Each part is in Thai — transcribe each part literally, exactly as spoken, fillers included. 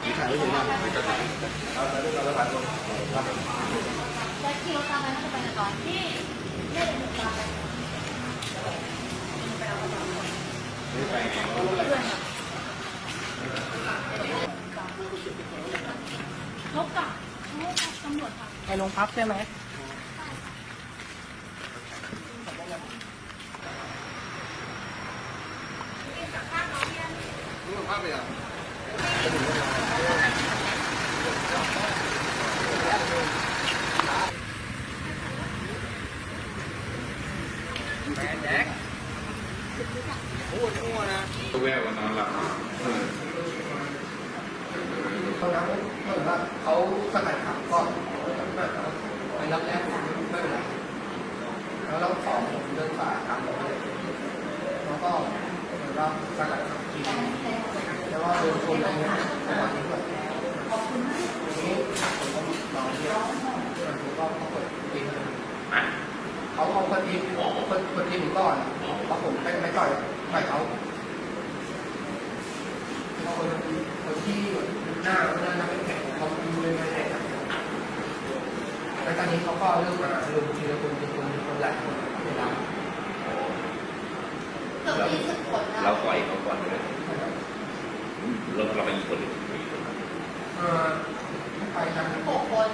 ถ่ายไม่ถึงนะเราจะเรื่องเราผ่านลงแล้วขี่รถตามไปน่าจะไปในตอนที่ไม่ได้ถึงตามไปไม่ไปเพื่อนลบกับลบกับตำรวจค่ะไปโรงพักใช่ไหมนี่ภาพไปอ่ะแจ็คพูดมั่วนะแวววันนั้นหลับตอนนั้นเหมือนว่าเขาสกัดขับก็ไปรับแรกไม่เป็นไรแล้วเราสองเดินฝ่าตามผมแล้วก็เหมือนว่าสกัดขับจริงแล้วว่าโดนชนอะไรเงี้ยจังหวะนี้ด้วยทีนี้ผมก็ลองเที่ยวผมก็เขาเปิดตีเขาเอาคนทีคนคนทีมก่อนเพราะผมไม่ไม่ต่อยต่อยเขาเขาคนคนที่หน้าเขาหน้าเป็นแข็งเขาดูเลยไม่แข็งแล้วตอนนี้เขาก็เริ่มมาลงทีละคนทีละคนคนหลายคนในร้านเราปล่อยเขาก่อนเลยเราเราไปอีกคนหนึ่งเอ่อไปกันหกคน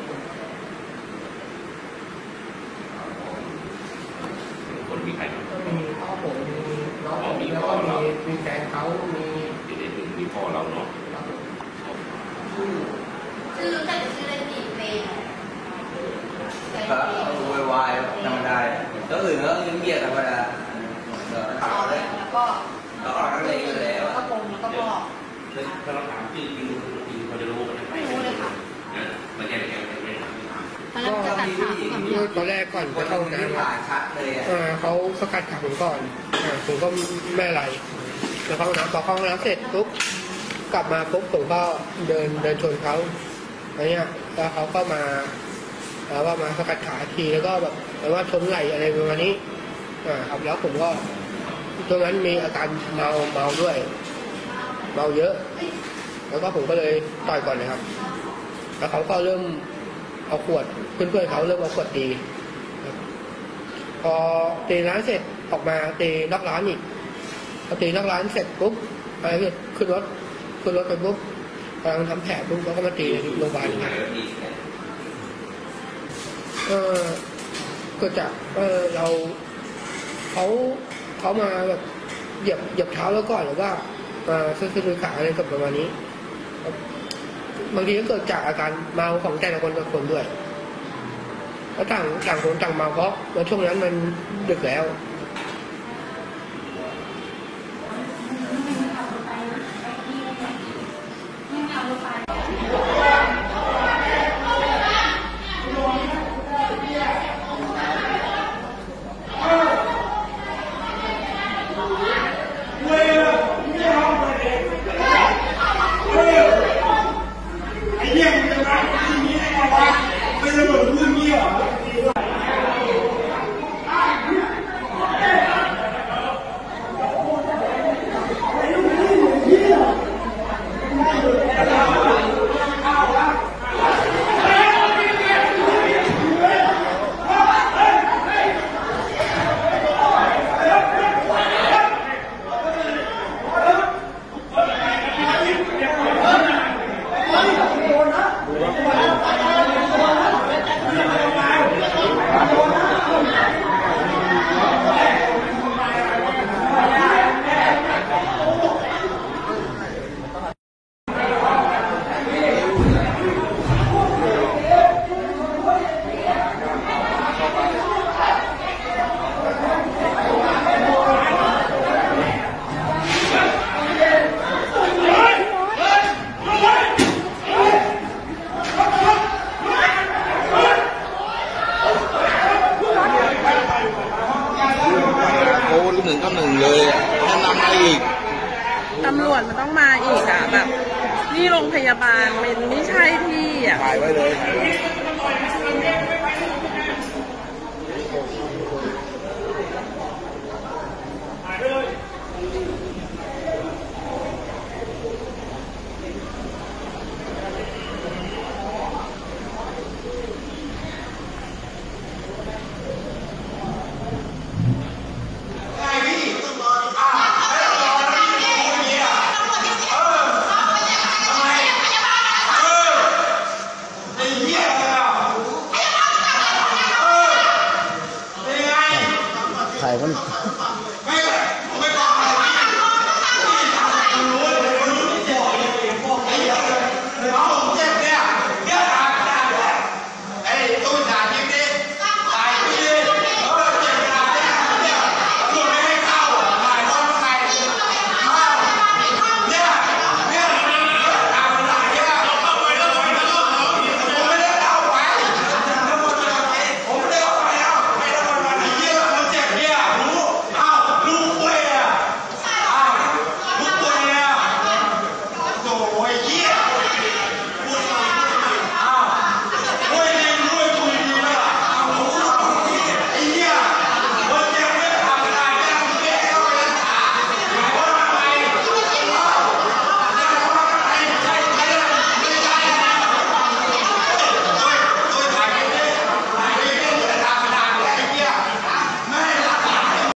คนมีใครมีพ่อผมมีน้องผมแล้วก็มีมีแฟนเขามีเด็กๆมีพ่อเราเนาะชื่อแต่ชื่อเล่นดีเฟย์ก็วายวายธรรมดาก็อื่นก็ยังเบียดธรรมดาแล้วก็แล้วก็ทั้งเลยอยู่แล้วแล้วก็ปงแล้วก็บอกถ้าเราถามจริงจริงจริงเขาจะรู้กันไม่รู้เลยค่ะมันแค่แค่ไม่ได้ตอนแรกจะตัดขาตอนแรกก่อนจะเข้าน้ำเขาสกัดขาผมก่อนผมก็ไม่อะไรแล้วเข้าน้ำพอเข้าน้ำเสร็จปุ๊บกลับมาปุ๊บผมก็เดินเดินชนเขาอะไรเงี้ยแล้วเขาก็มาแล้วว่ามาสกัดขาทีแล้วก็แบบแต่ว่าชนไหลอะไรประมาณนี้อ่าครับแล้วผมก็ตรงนั้นมีอาการเมาเมาด้วยเมาเยอะแล้วก็ผมก็เลยต่อยก่อนเลยครับแล้วเขาก็เริ่มเอาขวดเพื่อนๆเขาเริ่มเอาขวดตีพอตีร้านเสร็จออกมาตีนอกร้านอีกพอตีนอกร้านเสร็จปุ๊บอะไรเนี่ยขึ้นรถขึ้นรถไปปุ๊บกำลังทำแผลปุ๊บเขาก็มาตีโรงพยาบาลเออก็จากเออเราเขาเขามาแบบเหยียบเหยียบเท้าแล้วก่อนหรือว่ามาเส้นเส้นขาอะไรกับประมาณนี้บางทีก็เกิดจากอาการเมาของแต่ละคนแต่ละคนด้วยแล้วต่างต่างคนต่างเมาเพราะในช่วงนั้นมันดึกแล้วหนึ่งก็หนึ่งเลยแนะนำมาอีกตำรวจมันต้องมาอีกอ่ะแบบนี่โรงพยาบาลมันไม่ใช่ที่อ่ะถ่ายไว้เลย